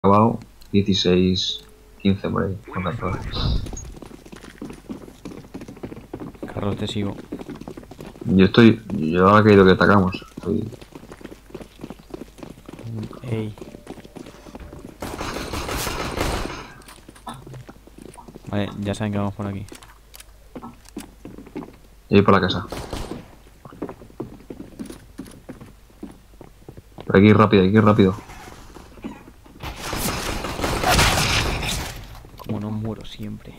acabado 16, 15 por ahí. Carlos, te sigo. Yo ahora que he ido que atacamos. Ey. Vale, ya saben que vamos por aquí. Y por la casa. Por aquí rápido, aquí rápido. Como no muero siempre.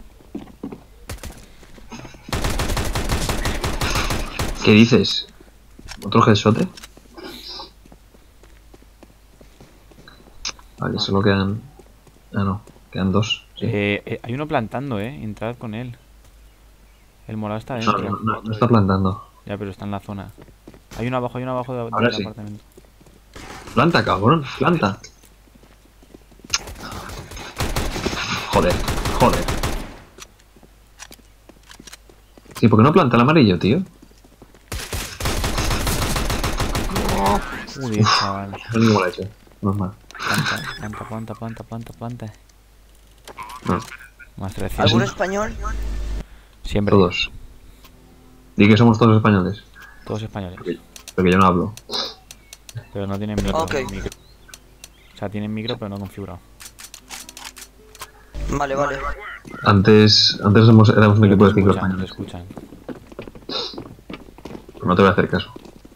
¿Qué dices? ¿Otro headshot? Vale, solo quedan... Ah, no. Quedan dos. Sí. Hay uno plantando, entrad con él. El morado está No, dentro. no está plantando. Ya, pero está en la zona. Hay uno abajo Ahora del sí. apartamento. Planta, cabrón, planta. Joder. Sí, ¿por qué no planta el amarillo, tío? Joder, chaval. No sé cómo lo ha hecho. Normal. Planta. No, Más 300. ¿Algún español? Siempre. todos. Di que somos todos españoles. Todos españoles. Porque yo no hablo. Pero no tienen micro. Ok. O sea, tienen micro, pero no configurado. Vale. Antes éramos un equipo de 5 Te españoles. escuchan. Pero no te voy a hacer caso.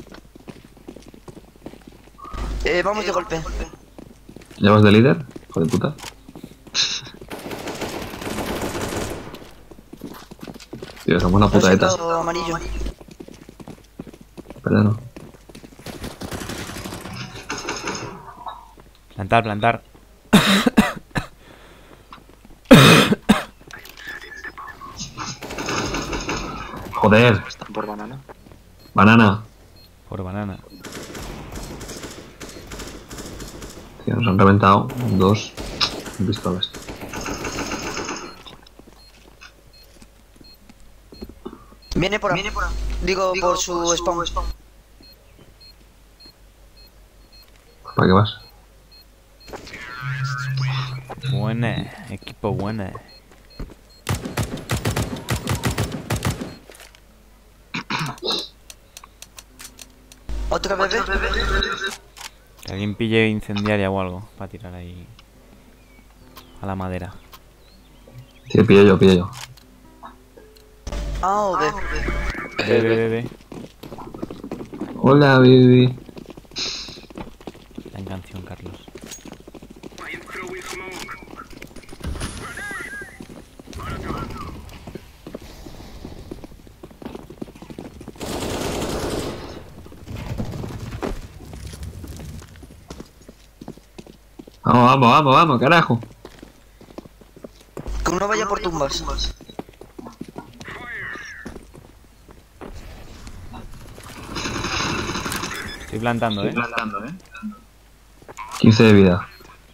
Vamos de golpe. ¿Ya vas de líder? Hijo de puta. Tío, somos una Lo he putaeta. sacado amarillo. Pero no. Plantar. Joder. Están por banana. Banana. Por banana. Tío, nos han reventado dos pistolas. Viene por ahí. Digo, por su spawn. ¿Para qué vas? Buena. Equipo buena. ¿Otra bebé? Que alguien pille incendiaria o algo para tirar ahí a la madera. Sí, pillo yo. A o B. Bebe. Hola, baby. La canción, Carlos. Vamos, carajo. Que uno vaya por tumbas. Estoy plantando, 15 de vida.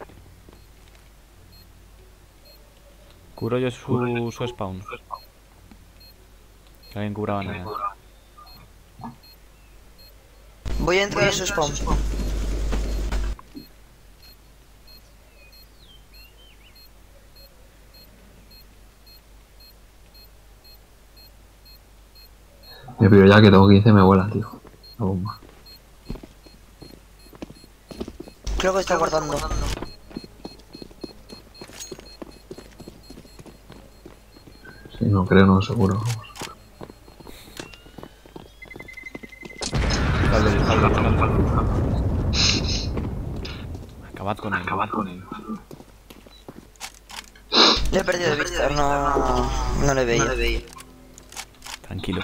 Curo yo su spawn. Que alguien cubra banana. Voy a entrar a su spawn. Me pido ya que tengo 15 me vuela, tío. La bomba. Creo que está guardando. Sí, no creo, no, seguro. Acabad con él. Le he perdido de vista, no le veía. Tranquilo.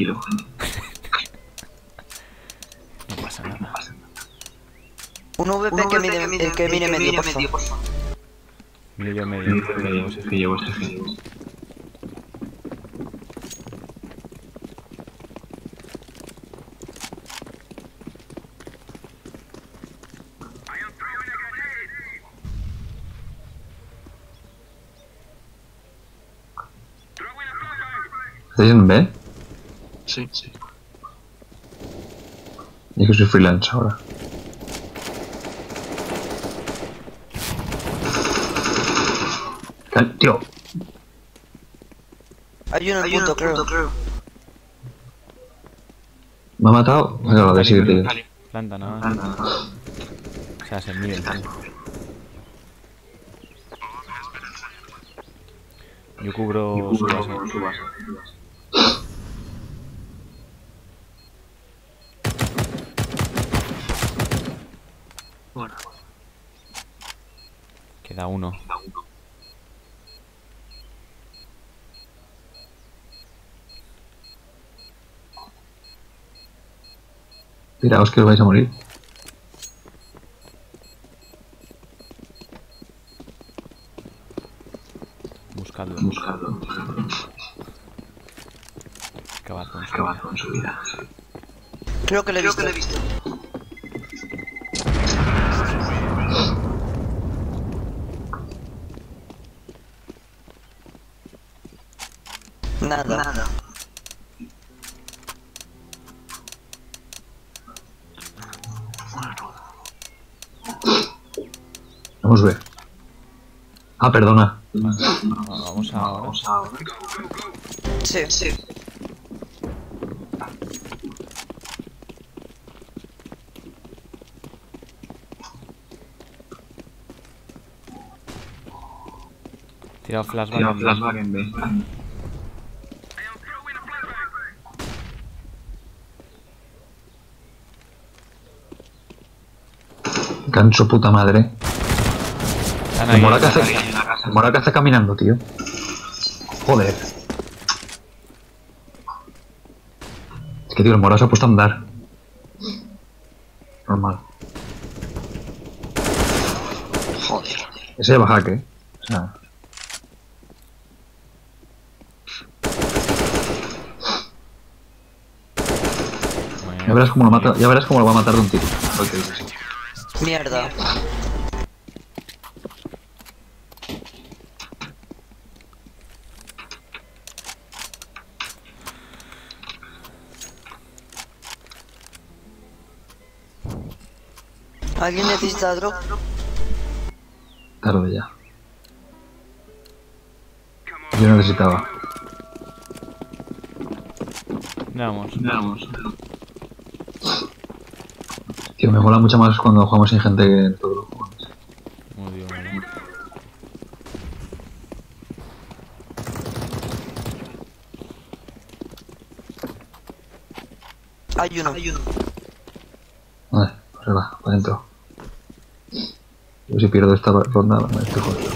No pasa nada. Un VP que mire medio, por favor. Medio. Que llevo ese. ¿Estáis en B? Sí. Y que soy freelance ahora. Tío, Hay uno en punto, creo. me ha matado. Venga, a ver si tío. Planta nada más. O sea, se mide, tío. Yo cubro su base. Bueno. Queda uno. Tiraos que os vais a morir. Buscadlo. Acabar con su vida. Creo que le he visto. Nada. Vamos a ver. Ah, perdona. Vamos ahora. Sí. Tira flashback en B. Canso puta madre. Están El ahí, Mora que en la hace, casa. el Mora que hace caminando, tío. Joder. Es que, tío, el Mora se ha puesto a andar. Normal. Joder. Ese lleva hack, O sea. Bueno, Ya verás cómo lo mata, ya verás cómo lo va a matar de un tiro. Ok, sí. Mierda. ¿Alguien necesita drop? Tarde ya. Yo necesitaba. Vamos. Tío, me mola mucho más cuando jugamos sin gente que en todos los juegos. Muy bien, vale. Hay uno. Vale, pues va, para adentro. Yo si pierdo esta ronda, me estoy jodido.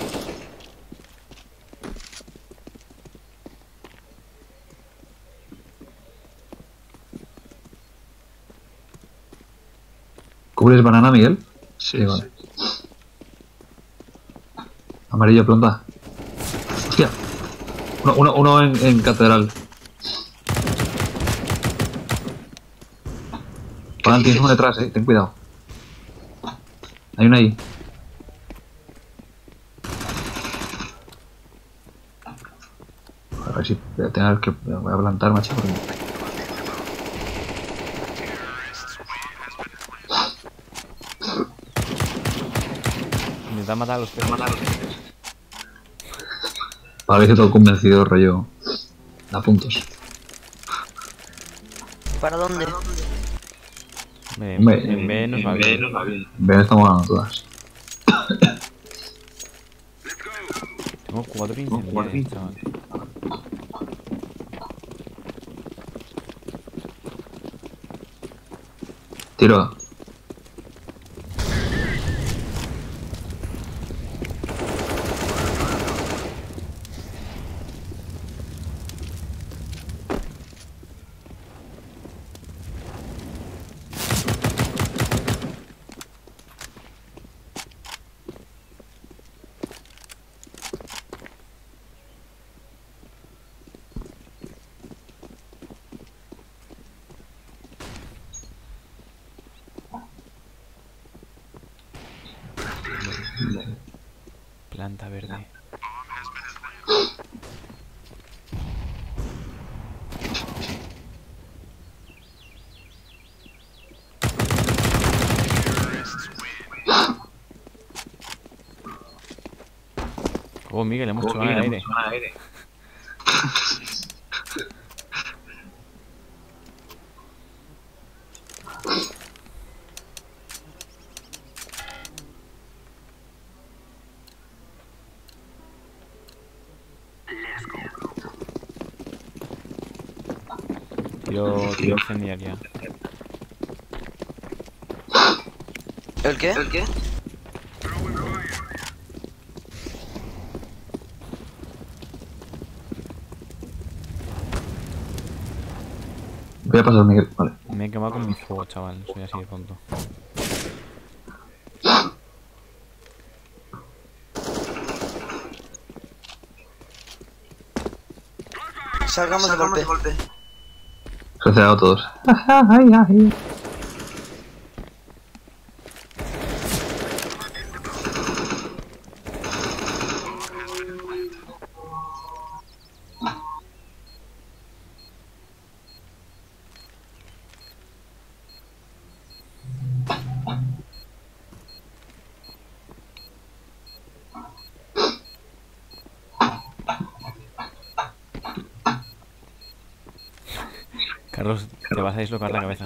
¿Cubres banana, Miguel? Sí, vale. Amarillo, planta. Hostia. Uno en catedral. Juan, tienes uno detrás, ten cuidado. Hay uno ahí. A ver si voy a tener que... Voy a plantar, macho. Porque... Intenta matar a los tres. Parece todo convencido, rollo. Da puntos. ¿Para dónde? En B nos va bien. Ven, estamos ganando todas. Tengo 4 incendiarios, chaval. Tiro. Planta verde. Oh, Miguel, hemos chocado en el aire. Tiro incendiaria. ¿El qué? ¿El qué? Voy a pasar, Miguel. Vale. Me he quemado con mi fuego, chaval. Soy así de tonto. Salgamos de golpe. Se han cerrado todos. Carlos, te vas a dislocar la cabeza.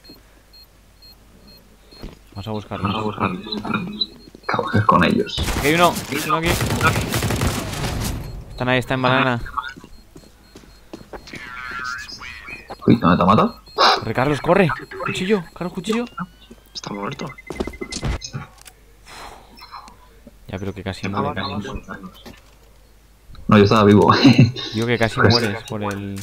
Vamos a buscarlos. Cabrón con ellos. Aquí hay uno. Uno aquí. Están ahí, está en banana. Uy, ¿dónde te ha matado? Corre, Carlos, corre. Cuchillo, Carlos, cuchillo. Está muerto. Ya, pero que casi muere, Carlos. No, yo estaba vivo. Digo que casi Pues- mueres por el...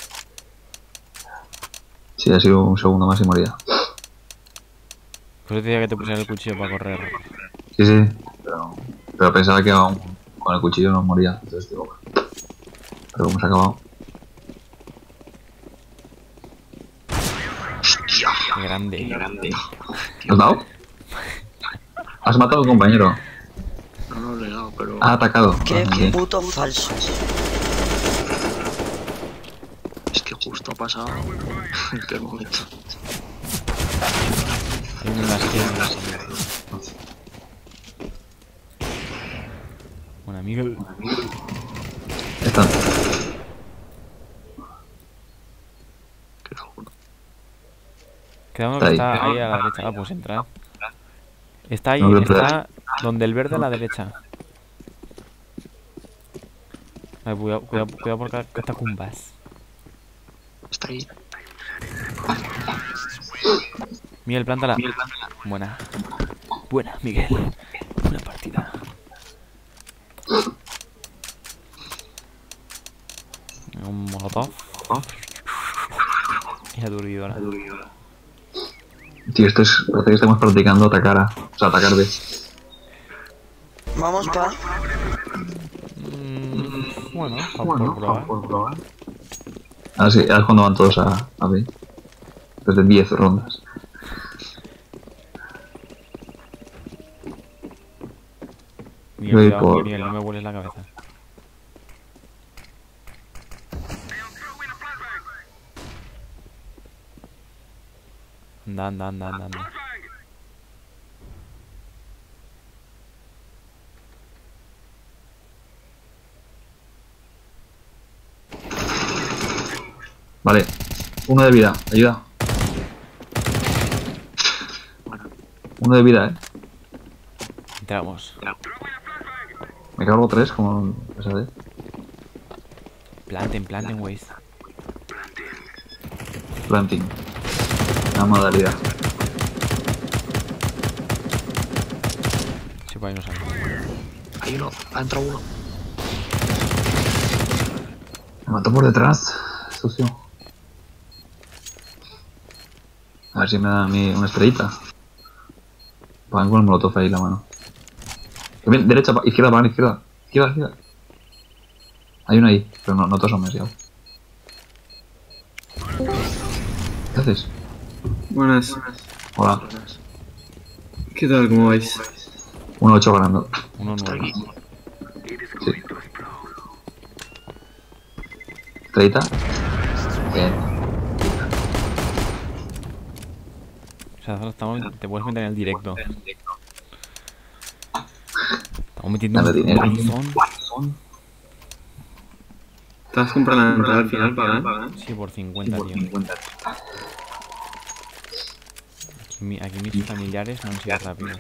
Sí, ha sido un segundo más y moría. Por eso te decía que te pusieras el cuchillo para correr. Sí, sí. Pero pensaba que aún con el cuchillo no moría. Entonces digo, pero como se ha acabado. Qué grande. ¿Lo has dado? Has matado a un compañero. No le he dado, pero... Ha atacado. Qué Sí. puto falso. Es que justo ha pasado. ¿En qué momento? Hay uno en la esquina. Bueno, Miguel. Están. Qué juro. Queda uno Está que ahí. está ahí a la derecha. Ah, pues entrar. Está ahí, No veo está donde el verde a la derecha. Ay, cuidado por catacumbas. Está ahí. Miguel, plántala. Buena. Buena, Miguel. Buena partida. Un molotov. Y aturdidora. Tío, parece que estamos practicando atacar a... O sea, atacar de... Vamos pa. Bueno, por probar. Ah, sí, ahora es cuando van todos a B. Desde 10 rondas. Miguel, Voy cuidado, por- Miguel, no me vueles la cabeza. Anda. Vale. Uno de vida. Ayuda. Uno de vida, Entramos. Me cargo 3 como... ¿sabes? Planten, Waze. Planting. Una modalidad. Sí, por ahí no sale. Hay uno. Ha entrado uno. Me mató por detrás. Sucio. A ver si me da a mí una estrellita. Van con el molotov ahí en la mano. Bien, derecha, izquierda, izquierda. Hay uno ahí, pero no te asomes ya. ¿Qué haces? Buenas. Hola. ¿Qué tal? ¿Cómo vais? 1-8 ganando. 1-9. Sí. Estrellita. Bien. O sea, ahora te puedes meter en el directo. Estamos metiendo Dame un dinero. palizón. ¿Te vas a comprar la entrada al final para ganar? Sí, por 50, tío. Aquí mis familiares no han sido rápidos.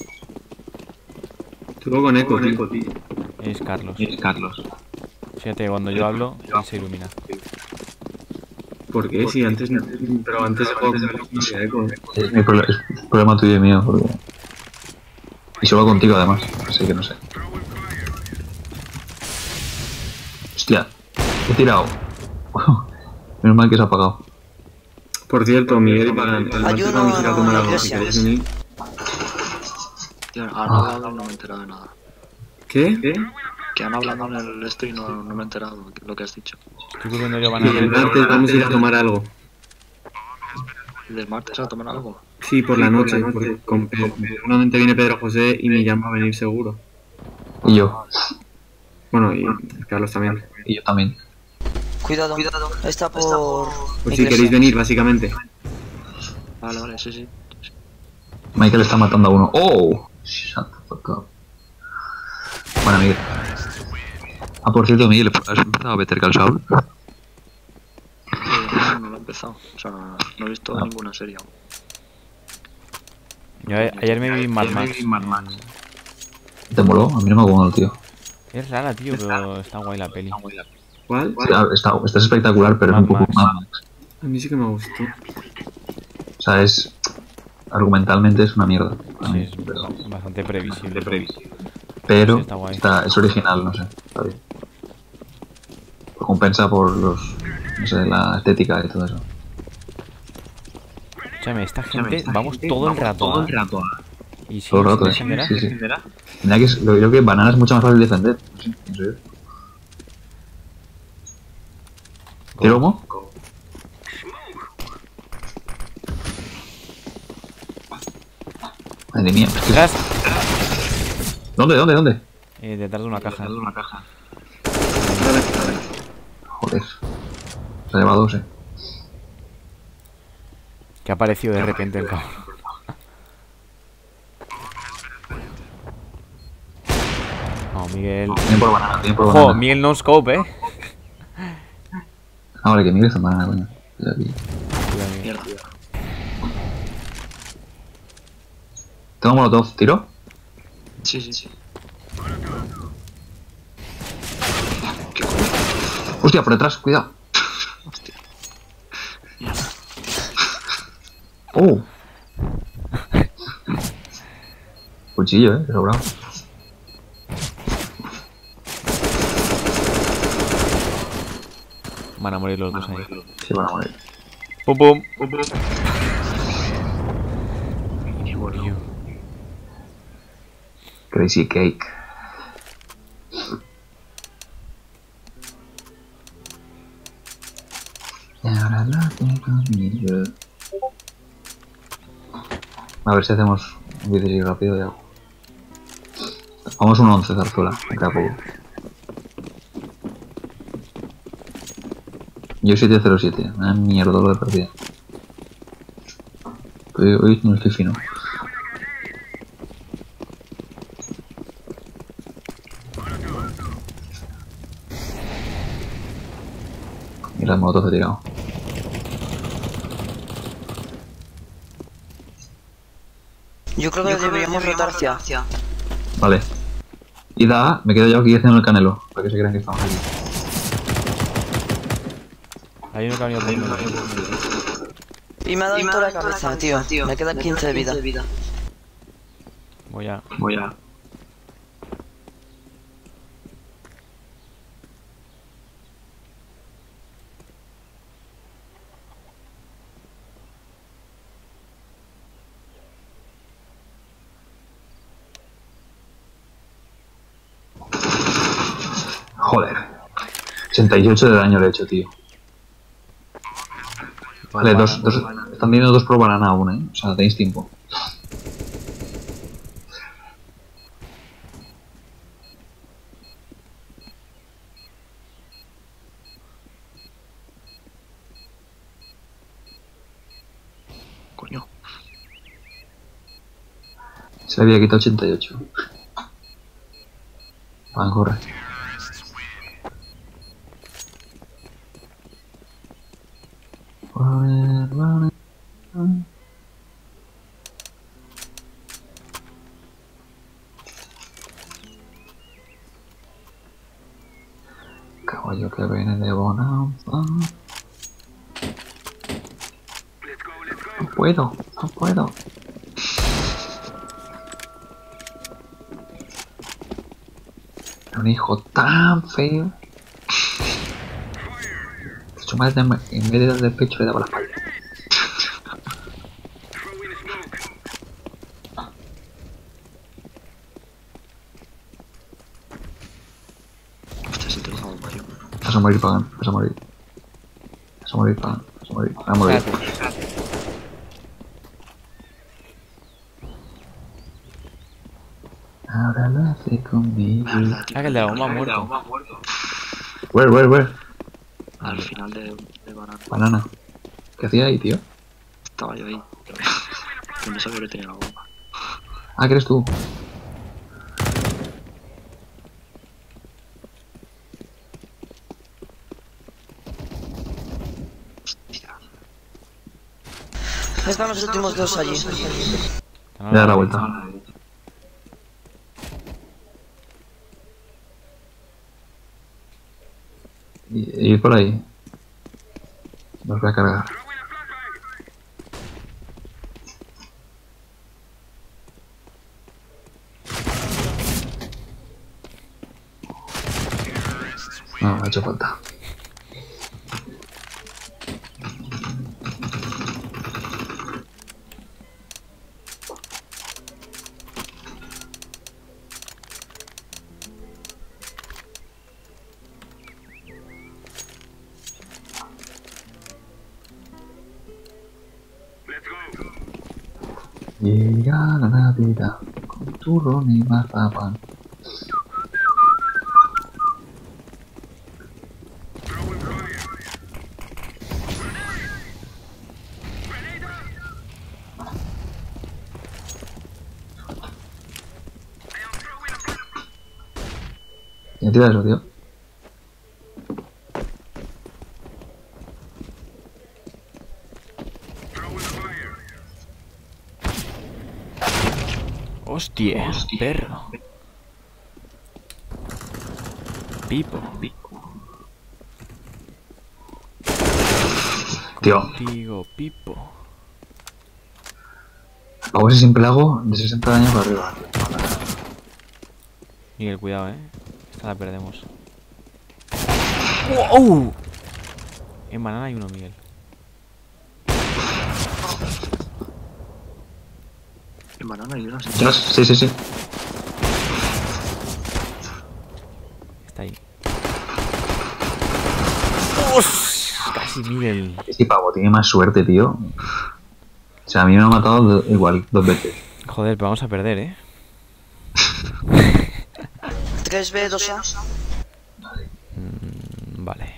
Estuvo con eco, tío. Es Carlos. Carlos. Fíjate, cuando yo hablo, él se ilumina. ¿Por qué? Sí, antes no. Pero antes de juego con eco. Es problema tuyo y mío, porque... Y solo contigo, además. Así que no sé. Hostia, he tirado. Menos mal que se ha apagado. Por cierto, Miguel y Pagan, Hay uno vamos a ir a tomar en la algo. iglesia. ¿Queréis venir? Tío, han hablado y no me he enterado de nada. ¿Qué? Que han hablado en el esto y no me he enterado de lo que has dicho. Estoy comiendo yo Y el banana. martes vamos a ir a tomar algo. ¿Del martes a tomar algo? Sí, por la noche, porque seguramente viene Pedro José y Millán va a venir seguro. Y yo. Bueno, y Carlos también. Y yo también. Cuidado. Está por... Pues si queréis venir, básicamente. Vale, sí. Michael está matando a uno. ¡Oh! Shut the fuck up. Bueno, Miguel. Ah, por cierto, Miguel, ¿has empezado a Better Call Saul? No lo he empezado. O sea, no he visto ninguna serie aún. Yo ayer me vi Mad Max. ¿Te moló? A mí no me ha gustado, tío. Es rara, tío, pero está guay la peli. ¿Cuál? Está espectacular, pero es un Mad poco Max. Mad Max. A mí sí que me gustó. O sea, es... Argumentalmente es una mierda. para Sí, mí, es pero... bastante previsible. Pero Sí, está guay. es original, no sé. Está bien. Lo compensa por los... No sé, la estética y todo eso. Escúchame, esta gente, vamos todo el rato. Y si Todo el no rato, se defenderá, sí. Mira que yo creo que banana es mucho más fácil de defender. No sé, en serio. ¿Tiro humo? Madre mía. Detrás. ¿Dónde? Detrás de una caja. Joder. Se ha llevado dos, Que ha aparecido de repente el cabrón. No, Miguel. Tienen por banana, Ojo, Miguel no scope, Ah, vale, que Miguel es en banana, coño. Ya vi. Cuidado, Miguel. Mierda. Tengo molotov, ¿tiro? Sí. Hostia, por detrás, cuidado. Hostia. Mierda. Oh. Cuchillo, qué sobrado. Van a morir los dos ahí. Sí, van a morir. Pum pum. Tío. Crazy cake. Y ahora la tengo conmigo. A ver si hacemos un vídeo así rápido ya. Vamos un 11, Zarzuela, me queda poco. Yo 707, una mierda lo de partida. Hoy no estoy fino. Mira, el molotov he tirado. Yo creo que deberíamos rotar hacia... Vale. Y da, me quedo yo aquí haciendo el canelo, para que se crean que estamos aquí. Hay uno que ha venido por medio. Y me ha dado toda la cabeza, tío. Me quedan 15 de vida. Voy a... Joder. 88 de daño le he hecho, tío. Vale, están viendo dos por banana aún, O sea, tenéis tiempo. Coño. Se le había quitado 88. Van, corre. Run. Caballo que viene de bonanza. No puedo. Un hijo tan feo. Su madre en vez de darle el pecho le daba la espalda. Hostia, si te lo hago, Mario. Vas a morir, Pagan. Vas a morir, Pagan. Vas a morir. Ahora lo hace conmigo. Ah, que el de la bomba ha muerto. Where? Al final de banana. Banana. ¿Qué hacía ahí, tío? Estaba yo ahí. Que no sabía que tenía la bomba. Ah, que eres tú. Hostia. Están los últimos dos allí. Están a Le da la derecha. vuelta. Y ir por ahí. Los voy a cargar. No, me ha hecho falta. Llega la Navidad con turrón y mazapán. ¿Quién tira eso, tío? Hostia, perro. Pipo. Tío, Contigo, Pipo. pavo ese siempre hago de 60 años para arriba. Miguel, cuidado, Esta la perdemos. ¡Wow! En banana hay uno, Miguel. En banana hay una. Detrás, sí. Está ahí. Casi, Miguel. Este pavo tiene más suerte, tío. O sea, a mí me ha matado igual, 2 veces. Joder, pero vamos a perder, 3B, 2A. Vale.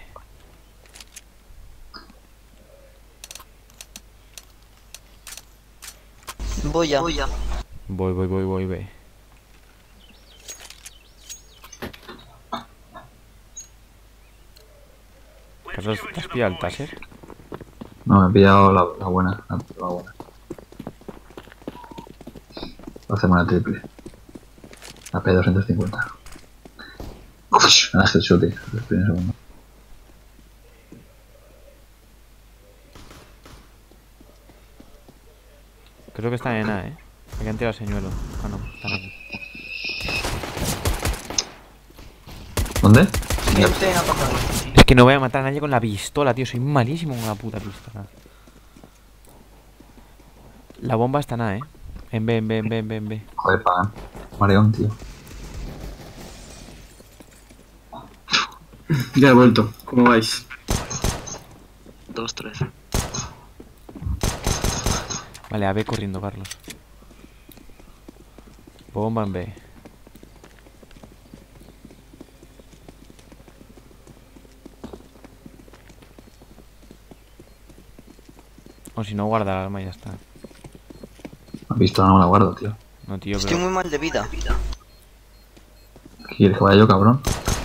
Voy ya. Voy, ve. Carlos, ¿te has pillado el taser? No, me he pillado la buena. La buena. Hacemos una triple. La P250. Uf, me das headshot, tío. El primer segundo. Creo que están en A, Aquí han tirado el señuelo. Ah, no, están aquí. ¿Dónde? Gente atacada. Es que no voy a matar a nadie con la pistola, tío. Soy malísimo con la puta pistola. La bomba está en A, En B. Joder, pagan. Mareón, tío. Ya he vuelto. ¿Cómo vais? 2-3. Vale, A B corriendo, Carlos. Bomba en B. O si no, guarda el arma y ya está. La pistola no me la guardo, tío. No, tío, Estoy pero... muy mal de vida. ¿Quieres que vaya yo, cabrón?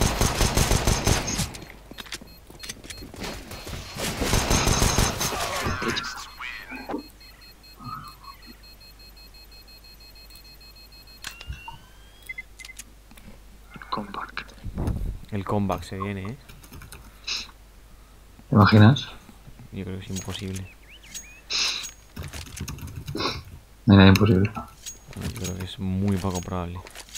Derecha. Comeback. El comeback se viene, ¿eh? ¿Te imaginas? Yo creo que es imposible. No hay nada imposible. Yo creo que es muy poco probable.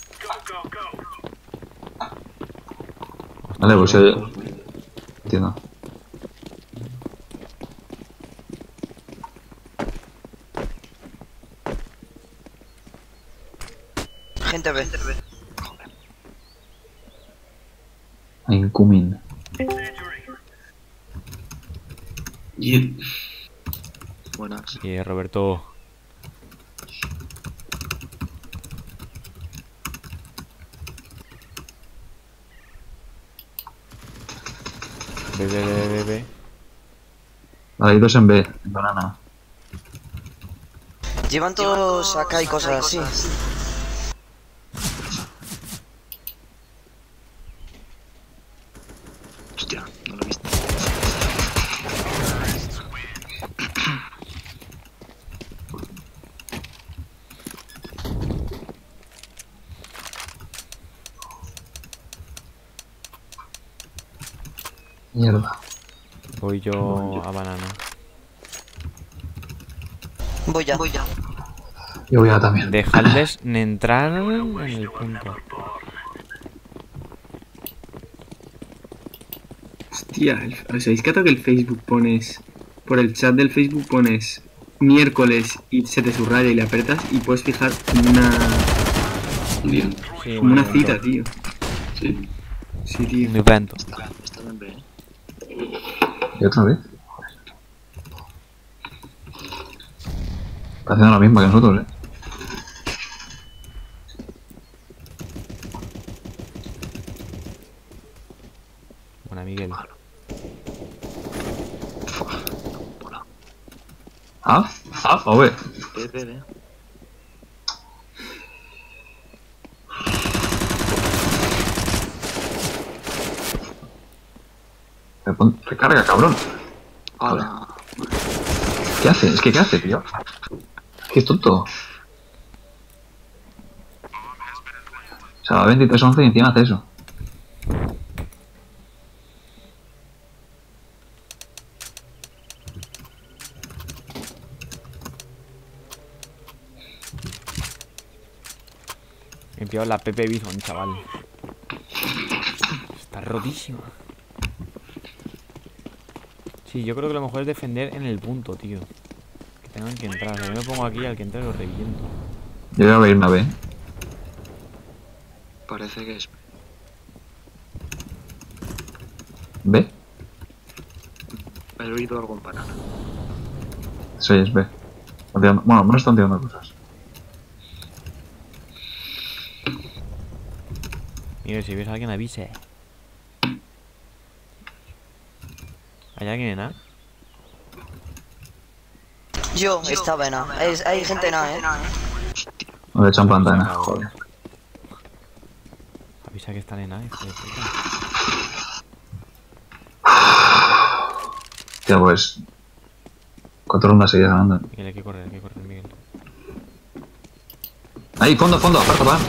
Vale, pues entiendo. Gente B. Incoming. Y Buenas. Y Roberto. Ve. Vale, hay dos en B, en banana. Llevan todos acá y cosas así. Hostia, no lo he visto. Mierda. Voy yo a banana. Voy ya. Yo voy a también. Dejadles entrar en el punto. hostia, ¿os habéis catado que el Facebook pones... Por el chat del Facebook pones miércoles y se te subraya y le apretas y puedes fijar una... Sí, Como una un cita, evento. tío. Sí. Sí, tío. Un evento. Está en B, ¿eh? ¿Y otra vez? Está haciendo lo mismo que nosotros, ¿eh? Buena, Miguel. Bola. ¿Ah? ¿Ah? ¿O B? B. Recarga, cabrón. Hola. ¿Qué hace? Es que ¿qué hace, tío? ¿Qué es tonto? O sea, va 23-11 y encima hace eso. He pillado la Pepe Bison, chaval. Está rotísima. Sí, yo creo que lo mejor es defender en el punto, tío. Que tengan que entrar. O sea, yo me pongo aquí y al que entre lo reviento. Yo voy a irme a B. Parece que es... ¿B? He oído algo en banana. Sí, es B. Bueno, al menos están tirando cosas. Mira, si ves a alguien avise. ¿Hay alguien en A? Yo estaba en A. Hay gente en A, No le echan planta, Acabó. joder. Avisa que están en A, hijo de puta. Tío, pues... 4 rondas seguidas ganando. Miguel, hay que correr, Miguel. Ahí, fondo, aparta, va.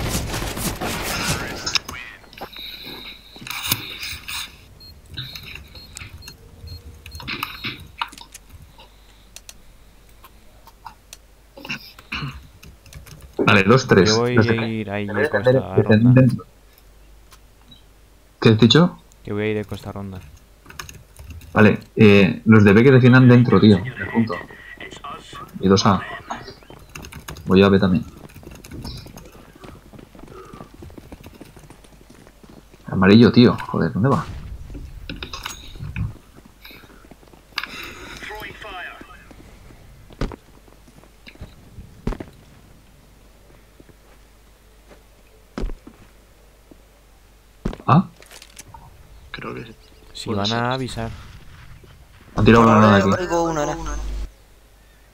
Vale, 2-3. Yo voy a ir ahí de costa ronda. Dentro. ¿Qué has dicho? Que voy a ir de costa ronda. Vale, los de B que defiendan dentro, tío. De punto. Y 2A. Voy a B también. Amarillo, tío. Joder, ¿dónde va? ¿Ah? Creo que sí. Si Puede van ser. a avisar. Han tirado una granada aquí. Oigo uno en A.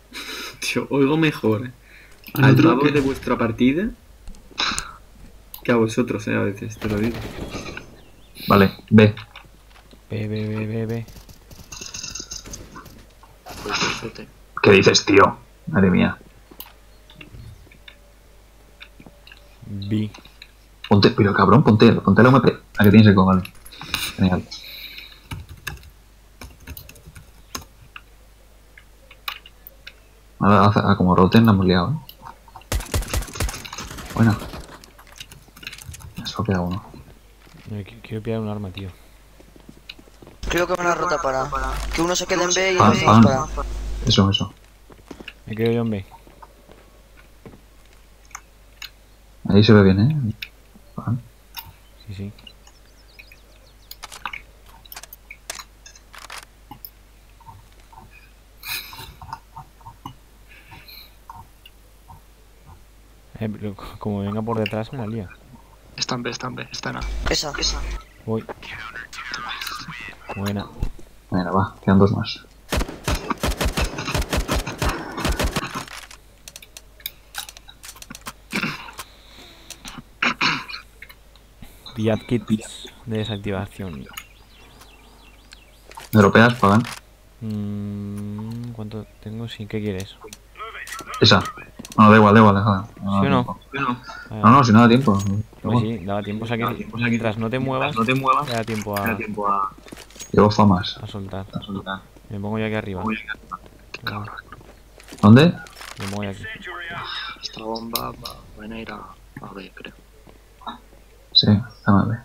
Tío, oigo mejor El al otro pavo que- de vuestra partida que a vosotros, a veces, te lo digo. Vale, B. Ve. Pues perfecto. ¿Qué dices, tío? Madre mía. B. Ponte, pero cabrón, ponte la UMP. ¿A que tienes eco? Vale. Genial. Ahora, como roten, la hemos liado, Bueno. Eso queda uno. Quiero pillar un arma, tío. Creo que van a rotar para. Que uno se quede en B y Pan, nos vamos pan. para. Eso. Me quedo yo en B. Ahí se ve bien, Vale. Sí. Pero como venga por detrás me la lía. Está en B, está en A. Esa. Voy. Buena. Venga, va, quedan dos más. Pillad kits de desactivación. ¿Europeas pagan? ¿Cuánto tengo? Sí, ¿qué quieres? Esa. Bueno, da igual, déjala. ¿Sí o no? No, si no da tiempo. Pues sí, daba tiempo. O sea que mientras no te muevas, te da tiempo a Llevo famas. soltar. Me pongo yo aquí arriba. Venga, ¿Dónde? me pongo yo aquí. Esta bomba van a ir a B, creo. Sí, dame a ver.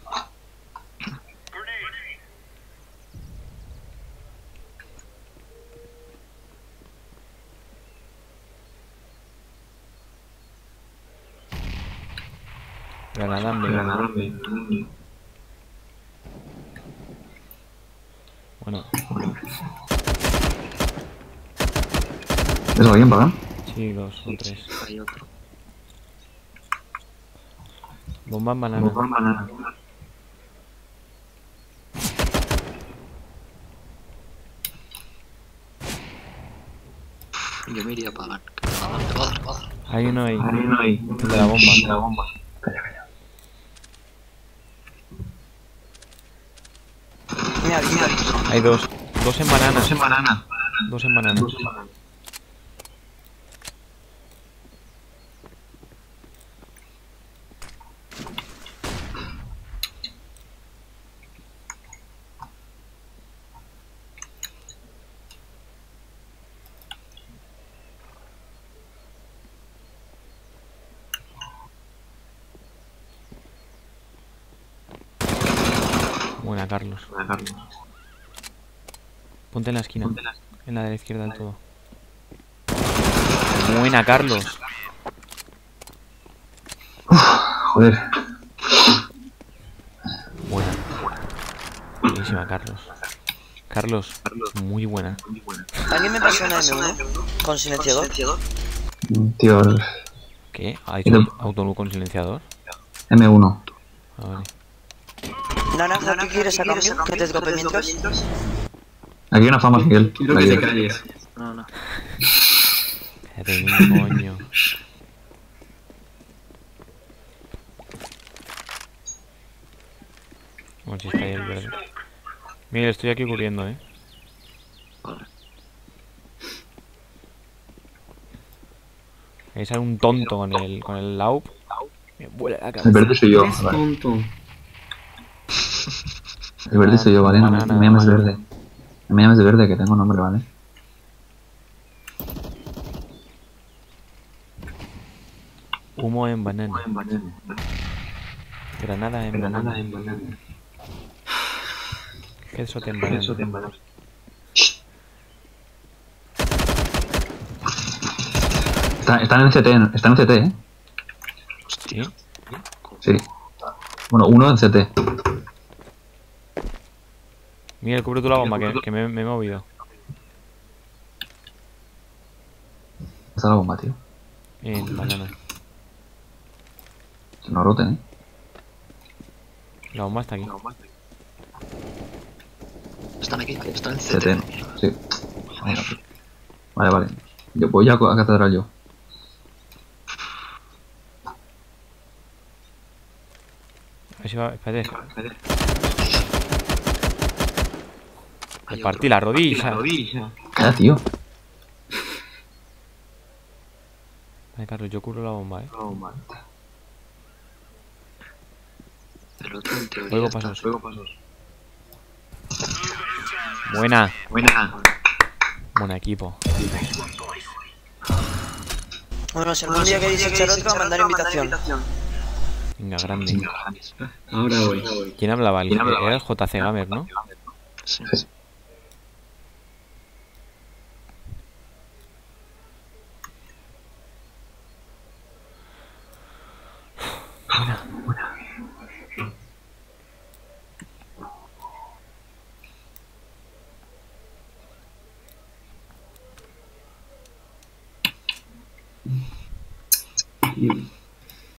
Granada en B. Bueno, ¿Es alguien pagan? sí, 2 o 3. Hay otro. Bomba en banana. Yo me iría a pagar. Que me va a dar. Hay uno ahí. El de la bomba. Calla. Mira, Hay dos. Dos en banana. Dos en banana. Buena, Carlos. Ponte en la esquina. En la de la izquierda del todo. Buena, Carlos. Joder. Buena. Buenísima, Carlos. Carlos, muy buena. ¿alguien me pasó una M1 con silenciador? Tío, ¿Qué? ¿Ha dicho autolú con silenciador? M1. Ah, vale. Naranja, ¿qué quieres a cambio? ¿Que te escope mientras? Aquí hay una fama, Miguel. Quiero que te calles. No. Cállate, mi coño. Bueno, si está ahí el verde. Miguel, estoy aquí cubriendo, Vale. Ahí sale un tonto con el LAUP. Me vuela la El cabeza. verde soy yo. Es Vale. tonto. El verde soy yo, ¿vale? No me llames verde. No me llames de verde, que tengo nombre, ¿vale? Humo en banana. Granada en banana. Headshot en banana. Están en CT, están en CT, ¿Sí? Sí. Bueno, uno en CT. Miguel, cubre tú la bomba, que me he movido. Está la bomba, tío. En banana. Que no roten, La bomba está aquí. Están aquí, están en CT, CT. ¿no? Sí. Vale. Yo voy a catedral yo. ver si va, espérate. Le partí la rodilla. Calla, tío. Vale, Carlos, yo cubro la bomba, El otro en teoría Luego está- pasos. Buena. Buen equipo. Bueno, si algún día queréis echar otro, mandar invitación. Venga, grande. Ahora voy. ¿Quién hablaba? Era el JC Gamer, ¿no? Sí.